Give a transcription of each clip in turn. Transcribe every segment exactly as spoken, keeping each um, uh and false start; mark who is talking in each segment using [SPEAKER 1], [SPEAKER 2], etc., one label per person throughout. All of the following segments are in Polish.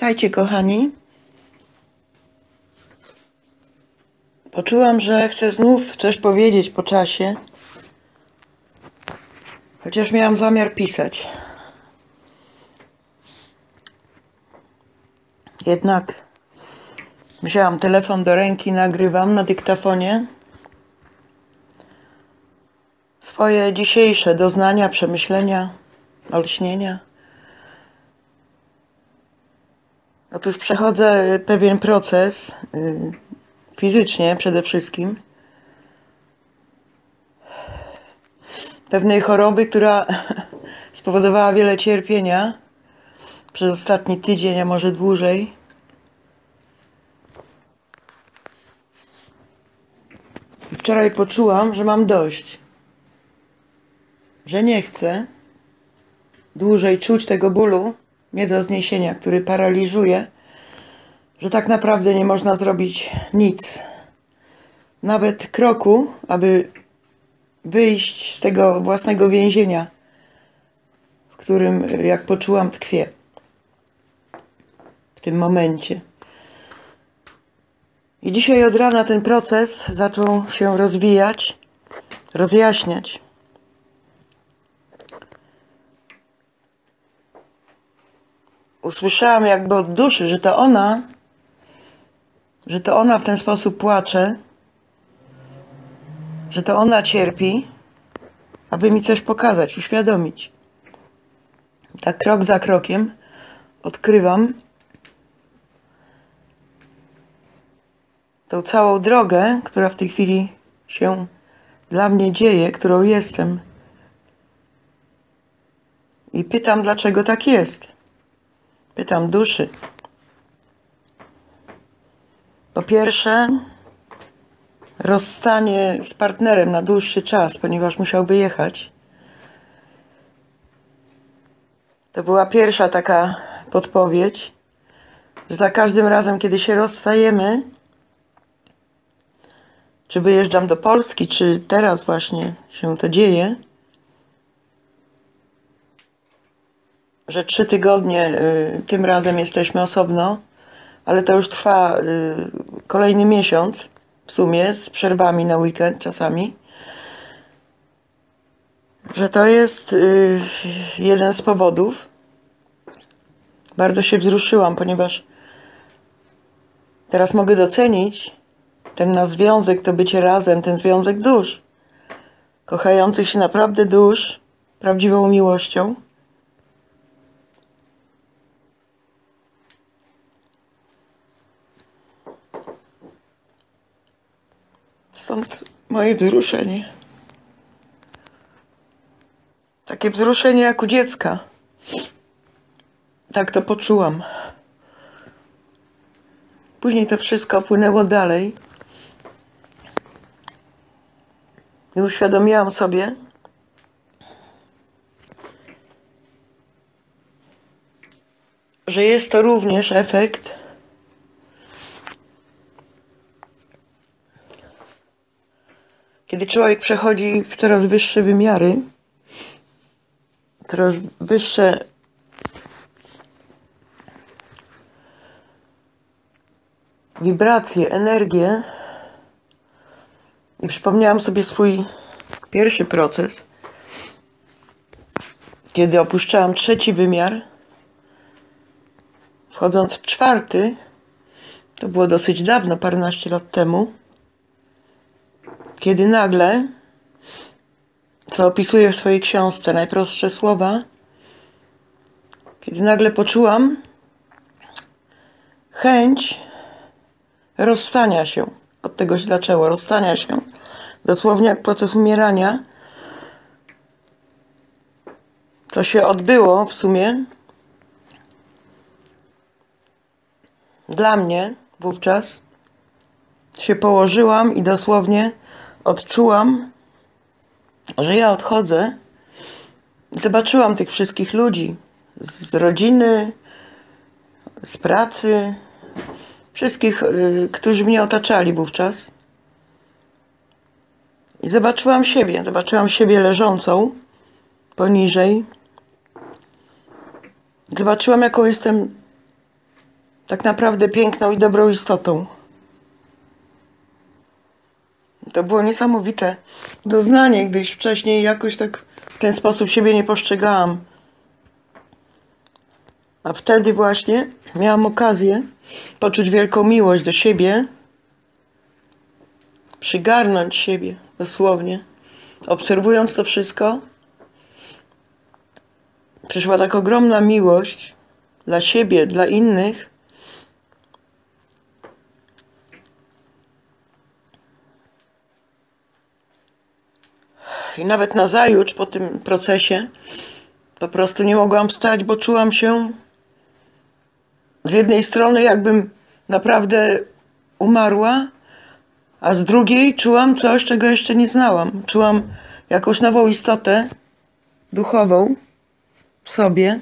[SPEAKER 1] Witajcie, kochani. Poczułam, że chcę znów coś powiedzieć po czasie, chociaż miałam zamiar pisać. Jednak wzięłam telefon do ręki, nagrywam na dyktafonie swoje dzisiejsze doznania, przemyślenia, olśnienia. Otóż przechodzę pewien proces, yy, fizycznie przede wszystkim, pewnej choroby, która spowodowała wiele cierpienia przez ostatni tydzień, a może dłużej. I wczoraj poczułam, że mam dość, że nie chcę dłużej czuć tego bólu nie do zniesienia, który paraliżuje, że tak naprawdę nie można zrobić nic, nawet kroku, aby wyjść z tego własnego więzienia, w którym, jak poczułam, tkwię w tym momencie. I dzisiaj od rana ten proces zaczął się rozwijać, rozjaśniać. Usłyszałam jakby od duszy, że to ona, że to ona w ten sposób płacze, że to ona cierpi, aby mi coś pokazać, uświadomić. Tak krok za krokiem odkrywam tą całą drogę, która w tej chwili się dla mnie dzieje, którą jestem. I pytam, dlaczego tak jest. Pytam duszy. Po pierwsze, rozstanie z partnerem na dłuższy czas, ponieważ musiał wyjechać. To była pierwsza taka podpowiedź, że za każdym razem, kiedy się rozstajemy, czy wyjeżdżam do Polski, czy teraz właśnie się to dzieje, że trzy tygodnie y, tym razem jesteśmy osobno, ale to już trwa y, kolejny miesiąc w sumie, z przerwami na weekend czasami, że to jest y, jeden z powodów. Bardzo się wzruszyłam, ponieważ teraz mogę docenić ten nasz związek, to bycie razem, ten związek dusz, kochających się naprawdę dusz, prawdziwą miłością. Stąd moje wzruszenie. Takie wzruszenie jak u dziecka. Tak to poczułam. Później to wszystko płynęło dalej. I uświadomiłam sobie, że jest to również efekt kiedy człowiek przechodzi w coraz wyższe wymiary, coraz wyższe wibracje, energię. I przypomniałam sobie swój pierwszy proces, kiedy opuszczałam trzeci wymiar, wchodząc w czwarty, to było dosyć dawno, paręnaście lat temu, kiedy nagle, co opisuję w swojej książce, najprostsze słowa, kiedy nagle poczułam chęć rozstania się. Od tego się zaczęło, rozstania się. Dosłownie jak proces umierania, co się odbyło w sumie dla mnie wówczas. Się położyłam i dosłownie odczułam, że ja odchodzę. Zobaczyłam tych wszystkich ludzi z rodziny, z pracy, wszystkich, y, którzy mnie otaczali wówczas. I zobaczyłam siebie, zobaczyłam siebie leżącą poniżej. Zobaczyłam, jaką jestem tak naprawdę piękną i dobrą istotą. To było niesamowite doznanie, gdyż wcześniej jakoś tak w ten sposób siebie nie postrzegałam. A wtedy właśnie miałam okazję poczuć wielką miłość do siebie, przygarnąć siebie dosłownie. Obserwując to wszystko, przyszła tak ogromna miłość dla siebie, dla innych. I nawet nazajutrz po tym procesie po prostu nie mogłam wstać, bo czułam się z jednej strony jakbym naprawdę umarła, a z drugiej czułam coś, czego jeszcze nie znałam. Czułam jakąś nową istotę duchową w sobie,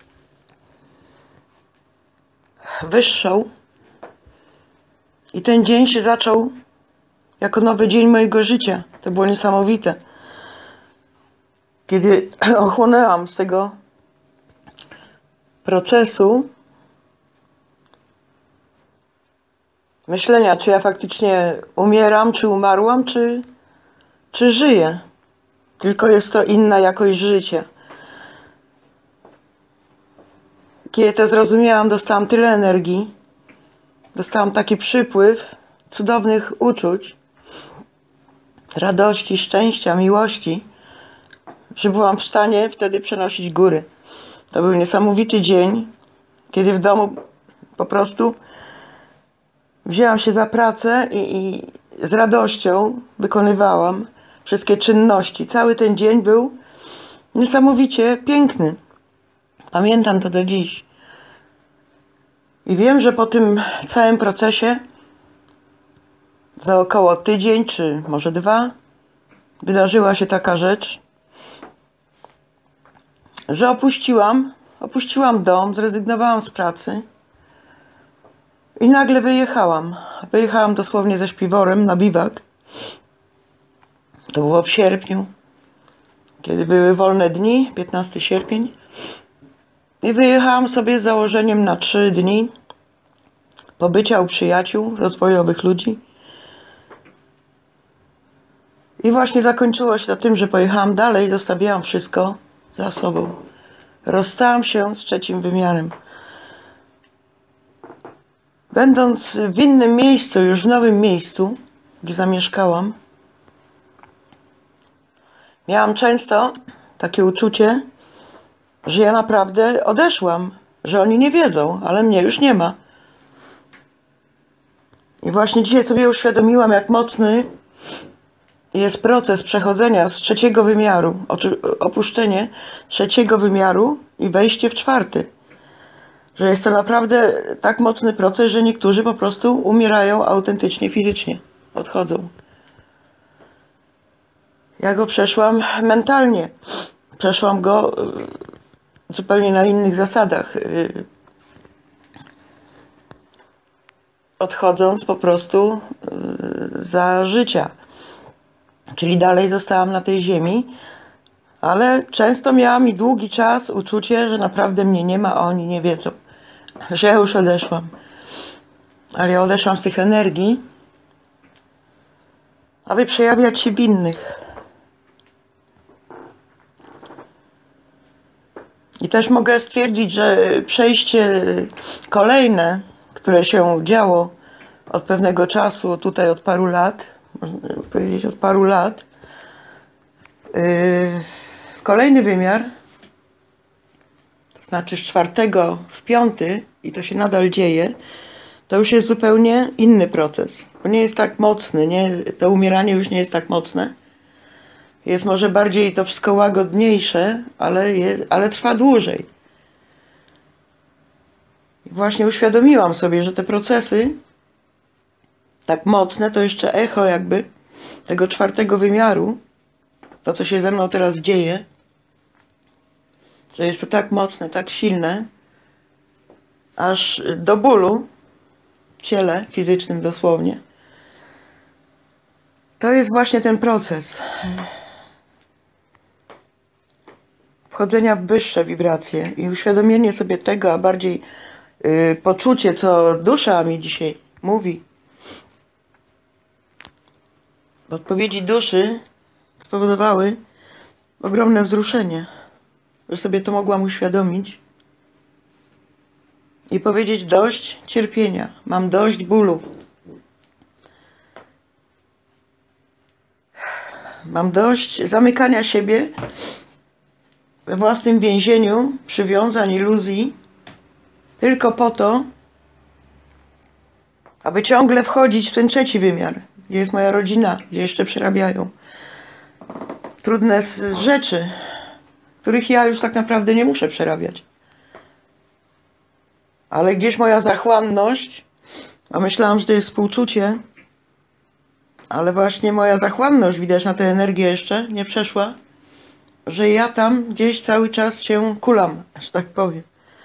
[SPEAKER 1] wyższą. I ten dzień się zaczął jako nowy dzień mojego życia. To było niesamowite. Kiedy ochłonęłam z tego procesu myślenia, czy ja faktycznie umieram, czy umarłam, czy, czy żyję. Tylko jest to inna jakość życia. Kiedy to zrozumiałam, dostałam tyle energii, dostałam taki przypływ cudownych uczuć, radości, szczęścia, miłości, że byłam w stanie wtedy przenosić góry. To był niesamowity dzień, kiedy w domu po prostu wzięłam się za pracę i, i z radością wykonywałam wszystkie czynności. Cały ten dzień był niesamowicie piękny. Pamiętam to do dziś. I wiem, że po tym całym procesie za około tydzień, czy może dwa, wydarzyła się taka rzecz, że opuściłam, opuściłam dom, zrezygnowałam z pracy i nagle wyjechałam. Wyjechałam dosłownie ze śpiworem na biwak. To było w sierpniu, kiedy były wolne dni, piętnastego sierpnia. I wyjechałam sobie z założeniem na trzy dni pobycia u przyjaciół, rozwojowych ludzi. I właśnie zakończyło się to tym, że pojechałam dalej, zostawiałam wszystko za sobą. Rozstałam się z trzecim wymiarem. Będąc w innym miejscu, już w nowym miejscu, gdzie zamieszkałam, miałam często takie uczucie, że ja naprawdę odeszłam, że oni nie wiedzą, ale mnie już nie ma. I właśnie dzisiaj sobie uświadomiłam, jak mocny jest proces przechodzenia z trzeciego wymiaru, opuszczenie trzeciego wymiaru i wejście w czwarty. Że jest to naprawdę tak mocny proces, że niektórzy po prostu umierają autentycznie, fizycznie. Odchodzą. Ja go przeszłam mentalnie. Przeszłam go zupełnie na innych zasadach. Odchodząc po prostu za życia. Czyli dalej zostałam na tej ziemi, ale często miałam i długi czas uczucie, że naprawdę mnie nie ma, a oni nie wiedzą, że ja już odeszłam. Ale ja odeszłam z tych energii, aby przejawiać się w innych. I też mogę stwierdzić, że przejście kolejne, które się działo od pewnego czasu, tutaj od paru lat, można powiedzieć od paru lat, yy, kolejny wymiar, to znaczy z czwartego w piąty, i to się nadal dzieje, to już jest zupełnie inny proces. Bo nie jest tak mocny, nie? To umieranie już nie jest tak mocne. Jest może bardziej to wszystko łagodniejsze, ale, jest, ale trwa dłużej. I właśnie uświadomiłam sobie, że te procesy tak mocne, to jeszcze echo jakby tego czwartego wymiaru, to co się ze mną teraz dzieje, że jest to tak mocne, tak silne, aż do bólu w ciele fizycznym dosłownie. To jest właśnie ten proces wchodzenia w wyższe wibracje i uświadomienie sobie tego, a bardziej yy, poczucie, co dusza mi dzisiaj mówi. Odpowiedzi duszy spowodowały ogromne wzruszenie, że sobie to mogłam uświadomić i powiedzieć: dość cierpienia, mam dość bólu. Mam dość zamykania siebie we własnym więzieniu, przywiązań, iluzji, tylko po to, aby ciągle wchodzić w ten trzeci wymiar, gdzie jest moja rodzina, gdzie jeszcze przerabiają trudne rzeczy, których ja już tak naprawdę nie muszę przerabiać. Ale gdzieś moja zachłanność, a myślałam, że to jest współczucie, ale właśnie moja zachłanność, widać na tę energię jeszcze, nie przeszła, że ja tam gdzieś cały czas się kulam, że tak powiem.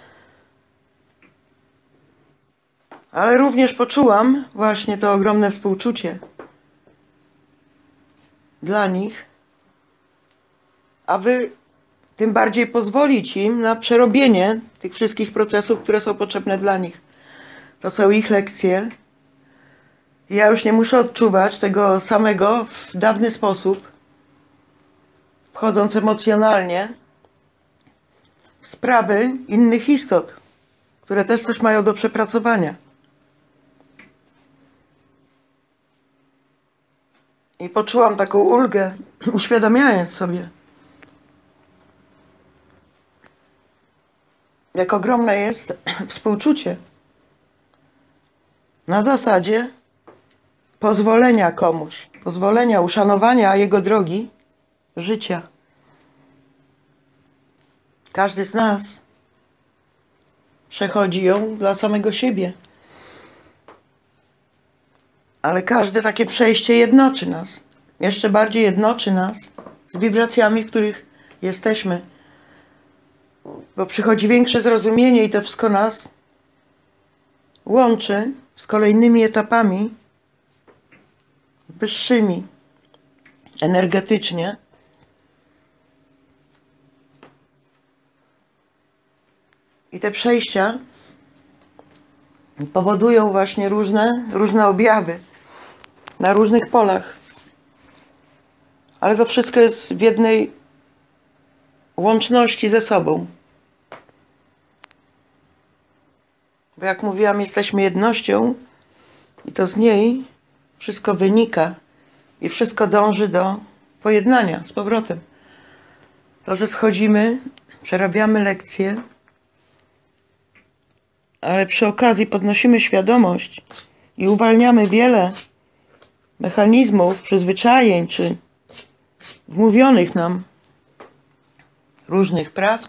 [SPEAKER 1] Ale również poczułam właśnie to ogromne współczucie dla nich, aby tym bardziej pozwolić im na przerobienie tych wszystkich procesów, które są potrzebne dla nich. To są ich lekcje. Ja już nie muszę odczuwać tego samego w dawny sposób, wchodząc emocjonalnie w sprawy innych istot, które też coś mają do przepracowania. I poczułam taką ulgę, uświadamiając sobie, jak ogromne jest współczucie na zasadzie pozwolenia komuś, pozwolenia, uszanowania jego drogi życia. Każdy z nas przechodzi ją dla samego siebie. Ale każde takie przejście jednoczy nas. Jeszcze bardziej jednoczy nas z wibracjami, w których jesteśmy. Bo przychodzi większe zrozumienie i to wszystko nas łączy z kolejnymi etapami wyższymi energetycznie. I te przejścia powodują właśnie różne, różne objawy na różnych polach. Ale to wszystko jest w jednej łączności ze sobą. Bo jak mówiłam, jesteśmy jednością i to z niej wszystko wynika i wszystko dąży do pojednania z powrotem. To, że schodzimy, przerabiamy lekcje, ale przy okazji podnosimy świadomość i uwalniamy wiele mechanizmów, przyzwyczajeń czy wmówionych nam różnych prawd,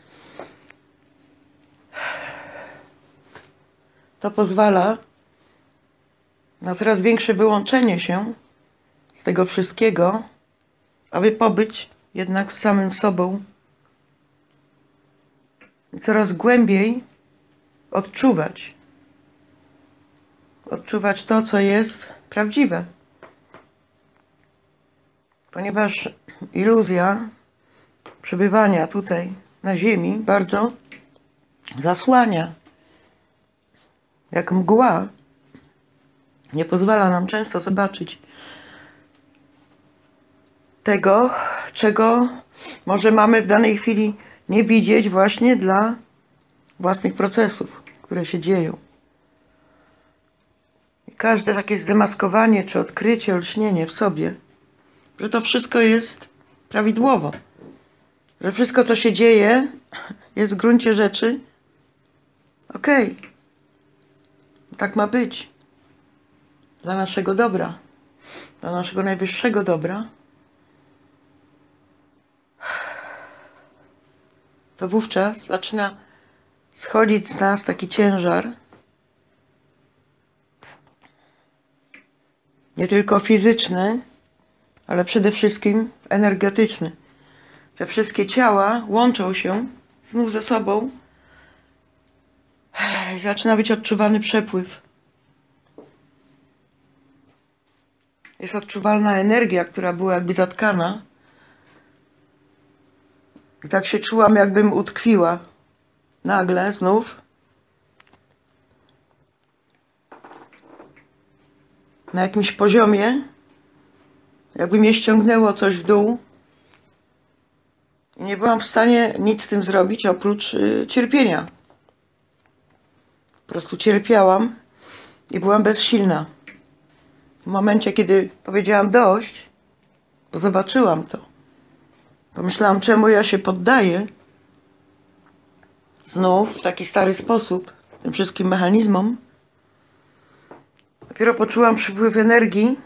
[SPEAKER 1] to pozwala na coraz większe wyłączenie się z tego wszystkiego, aby pobyć jednak z samym sobą i coraz głębiej odczuwać. Odczuwać to, co jest prawdziwe. Ponieważ iluzja przebywania tutaj na ziemi bardzo zasłania. Jak mgła nie pozwala nam często zobaczyć tego, czego może mamy w danej chwili nie widzieć właśnie dla własnych procesów, które się dzieją. I każde takie zdemaskowanie czy odkrycie, olśnienie w sobie, że to wszystko jest prawidłowo. Że wszystko, co się dzieje, jest w gruncie rzeczy okej. Okay. Tak ma być. Dla naszego dobra. Dla naszego najwyższego dobra. To wówczas zaczyna schodzić z nas taki ciężar. Nie tylko fizyczny, ale przede wszystkim energetyczny. Te wszystkie ciała łączą się znów ze sobą i zaczyna być odczuwany przepływ. Jest odczuwalna energia, która była jakby zatkana. I tak się czułam, jakbym utkwiła. Nagle znów na jakimś poziomie, jakby mnie ściągnęło coś w dół i nie byłam w stanie nic z tym zrobić oprócz y, cierpienia. Po prostu cierpiałam i byłam bezsilna. W momencie, kiedy powiedziałam dość, bo zobaczyłam to, pomyślałam, czemu ja się poddaję znów w taki stary sposób tym wszystkim mechanizmom. Dopiero poczułam przypływ energii,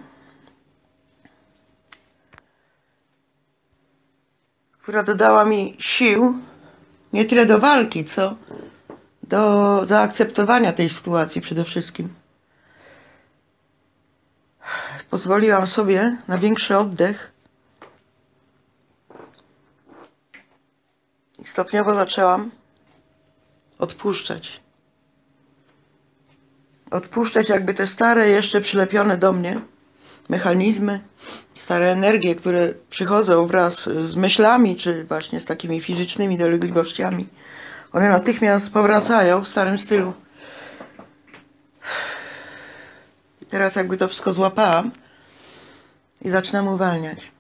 [SPEAKER 1] która dodała mi sił nie tyle do walki, co do zaakceptowania tej sytuacji przede wszystkim. Pozwoliłam sobie na większy oddech i stopniowo zaczęłam odpuszczać. Odpuszczać jakby te stare, jeszcze przylepione do mnie mechanizmy, stare energie, które przychodzą wraz z myślami, czy właśnie z takimi fizycznymi dolegliwościami. One natychmiast powracają w starym stylu. I teraz jakby to wszystko złapałam i zaczynam uwalniać.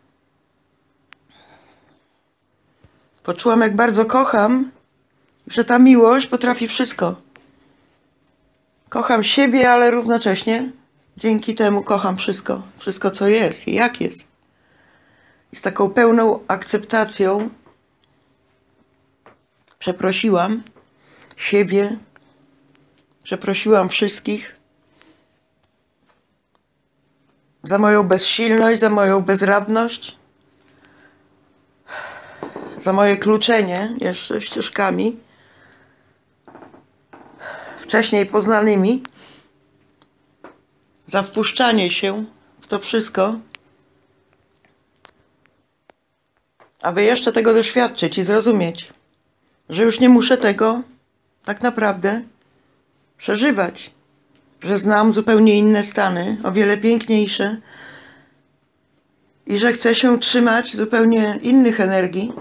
[SPEAKER 1] Poczułam, jak bardzo kocham, że ta miłość potrafi wszystko. Kocham siebie, ale równocześnie dzięki temu kocham wszystko. Wszystko, co jest i jak jest. I z taką pełną akceptacją przeprosiłam siebie, przeprosiłam wszystkich za moją bezsilność, za moją bezradność, za moje kluczenie jeszcze ścieżkami wcześniej poznanymi, za wpuszczanie się w to wszystko, aby jeszcze tego doświadczyć i zrozumieć, że już nie muszę tego tak naprawdę przeżywać, że znam zupełnie inne stany, o wiele piękniejsze i że chcę się trzymać zupełnie innych energii,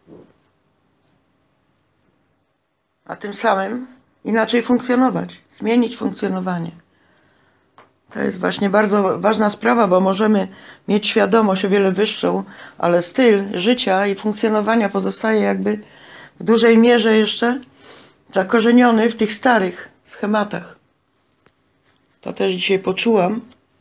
[SPEAKER 1] a tym samym inaczej funkcjonować, zmienić funkcjonowanie. To jest właśnie bardzo ważna sprawa, bo możemy mieć świadomość o wiele wyższą, ale styl życia i funkcjonowania pozostaje jakby w dużej mierze jeszcze zakorzeniony w tych starych schematach. To też dzisiaj poczułam.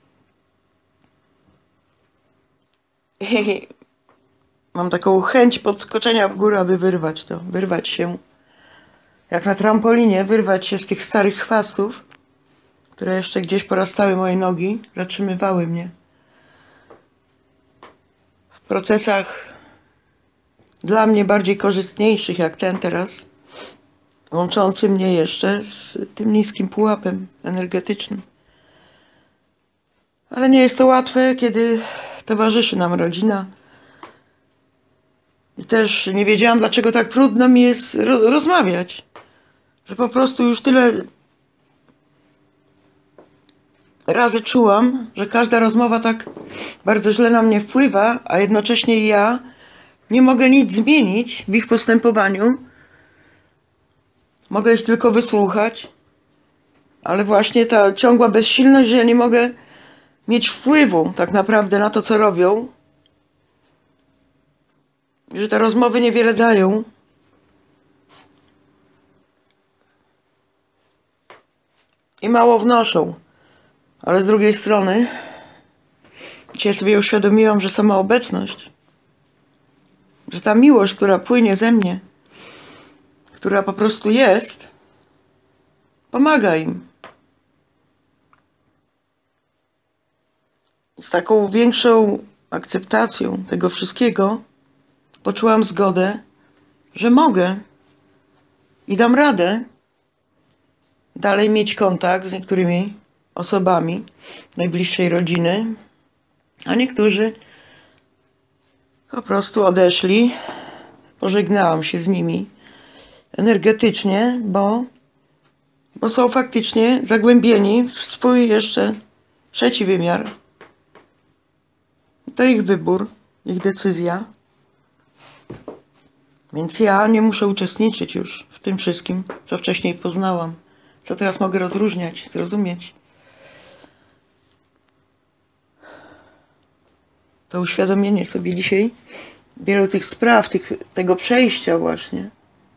[SPEAKER 1] I mam taką chęć podskoczenia w górę, aby wyrwać to, wyrwać się jak na trampolinie, wyrwać się z tych starych chwastów, które jeszcze gdzieś porastały moje nogi, zatrzymywały mnie w procesach dla mnie bardziej korzystniejszych, jak ten teraz, łączący mnie jeszcze z tym niskim pułapem energetycznym. Ale nie jest to łatwe, kiedy towarzyszy nam rodzina. I też nie wiedziałam, dlaczego tak trudno mi jest ro- rozmawiać. Że po prostu już tyle razy czułam, że każda rozmowa tak bardzo źle na mnie wpływa, a jednocześnie ja nie mogę nic zmienić w ich postępowaniu. Mogę ich tylko wysłuchać, ale właśnie ta ciągła bezsilność, że ja nie mogę mieć wpływu tak naprawdę na to, co robią, że te rozmowy niewiele dają. I mało wnoszą. Ale z drugiej strony dzisiaj sobie uświadomiłam, że sama obecność, że ta miłość, która płynie ze mnie, która po prostu jest, pomaga im. Z taką większą akceptacją tego wszystkiego poczułam zgodę, że mogę i dam radę dalej mieć kontakt z niektórymi osobami najbliższej rodziny, a niektórzy po prostu odeszli. Pożegnałam się z nimi energetycznie, bo, bo są faktycznie zagłębieni w swój jeszcze trzeci wymiar. To ich wybór, ich decyzja. Więc ja nie muszę uczestniczyć już w tym wszystkim, co wcześniej poznałam, co teraz mogę rozróżniać, zrozumieć. to uświadomienie sobie dzisiaj wielu tych spraw, tych, tego przejścia właśnie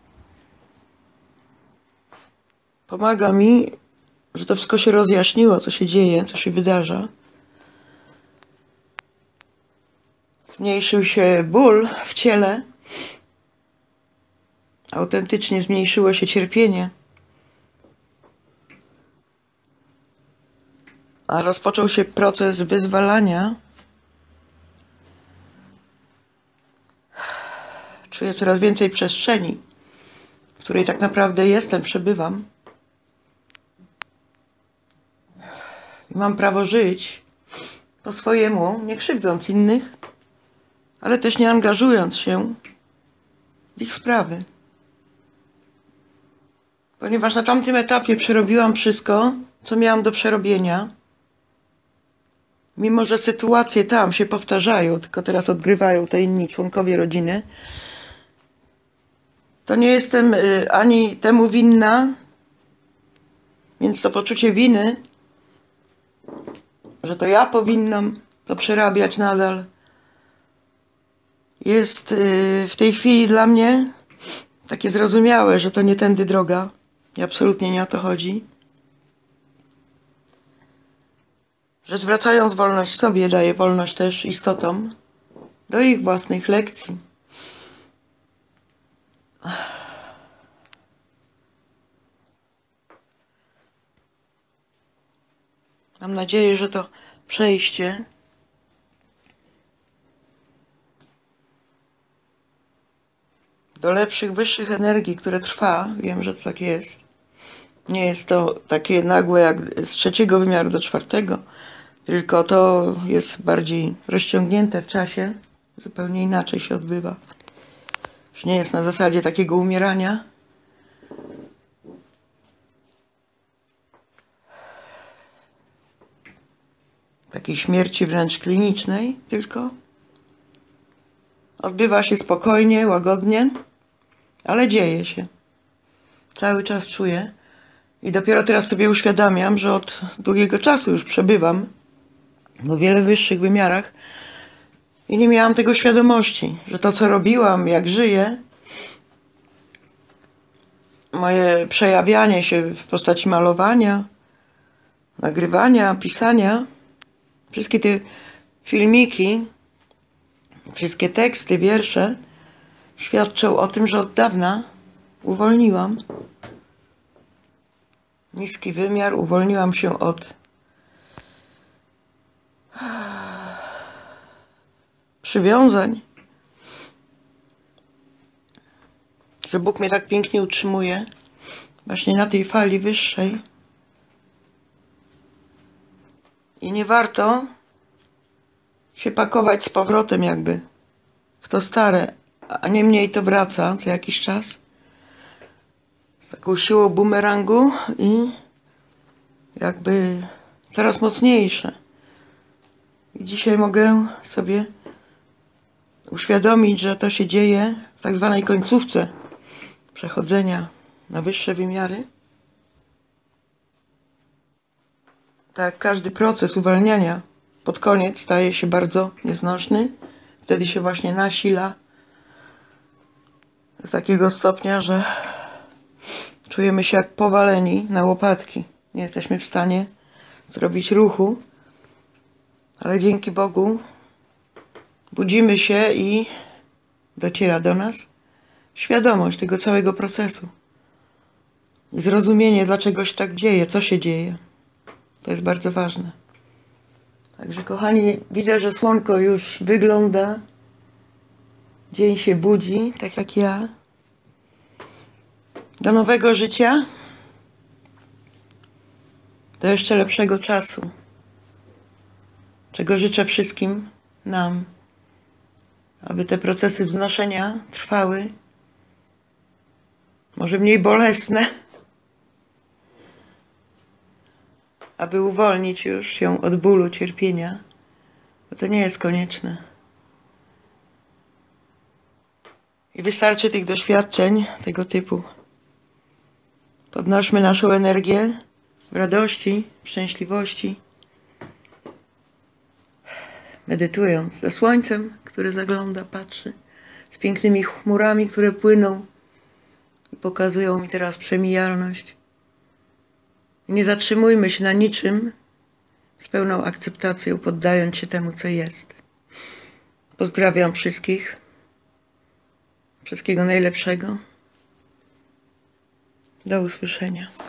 [SPEAKER 1] pomaga mi, że to wszystko się rozjaśniło, co się dzieje, co się wydarza. Zmniejszył się ból w ciele, autentycznie zmniejszyło się cierpienie, a rozpoczął się proces wyzwalania. Czuję coraz więcej przestrzeni, w której tak naprawdę jestem, przebywam. I mam prawo żyć po swojemu, nie krzywdząc innych, ale też nie angażując się w ich sprawy. Ponieważ na tamtym etapie przerobiłam wszystko, co miałam do przerobienia. Mimo że sytuacje tam się powtarzają, tylko teraz odgrywają te inni członkowie rodziny, to nie jestem y, ani temu winna, więc to poczucie winy, że to ja powinnam to przerabiać nadal, jest y, w tej chwili dla mnie takie zrozumiałe, że to nie tędy droga i absolutnie nie o to chodzi. Że zwracając wolność sobie, daję wolność też istotom do ich własnych lekcji. Mam nadzieję, że to przejście do lepszych, wyższych energii, które trwa, wiem, że to tak jest. Nie jest to takie nagłe jak z trzeciego wymiaru do czwartego, tylko to jest bardziej rozciągnięte w czasie, zupełnie inaczej się odbywa. Już nie jest na zasadzie takiego umierania. Takiej śmierci wręcz klinicznej, tylko odbywa się spokojnie, łagodnie, ale dzieje się. Cały czas czuję i dopiero teraz sobie uświadamiam, że od długiego czasu już przebywam w o wiele wyższych wymiarach i nie miałam tego świadomości, że to, co robiłam, jak żyję, moje przejawianie się w postaci malowania, nagrywania, pisania, wszystkie te filmiki, wszystkie teksty, wiersze świadczą o tym, że od dawna uwolniłam niski wymiar, uwolniłam się od przywiązań, że Bóg mnie tak pięknie utrzymuje właśnie na tej fali wyższej i nie warto się pakować z powrotem jakby w to stare, a niemniej to wraca co jakiś czas z taką siłą bumerangu i jakby coraz mocniejsze. I dzisiaj mogę sobie uświadomić, że to się dzieje w tak zwanej końcówce przechodzenia na wyższe wymiary. Tak, każdy proces uwalniania pod koniec staje się bardzo nieznośny. Wtedy się właśnie nasila do takiego stopnia, że czujemy się jak powaleni na łopatki. Nie jesteśmy w stanie zrobić ruchu, ale dzięki Bogu budzimy się i dociera do nas świadomość tego całego procesu. I zrozumienie, dlaczego się tak dzieje, co się dzieje. To jest bardzo ważne. Także kochani, widzę, że słonko już wygląda. Dzień się budzi, tak jak ja. Do nowego życia. Do jeszcze lepszego czasu. Czego życzę wszystkim nam. Aby te procesy wznoszenia trwały. Może mniej bolesne. Aby uwolnić już się od bólu, cierpienia. Bo to nie jest konieczne. I wystarczy tych doświadczeń tego typu. Podnośmy naszą energię w radości, w szczęśliwości. medytując, ze słońcem, które zagląda, patrzy, z pięknymi chmurami, które płyną i pokazują mi teraz przemijalność. Nie zatrzymujmy się na niczym, z pełną akceptacją, poddając się temu, co jest. Pozdrawiam wszystkich. Wszystkiego najlepszego. Do usłyszenia.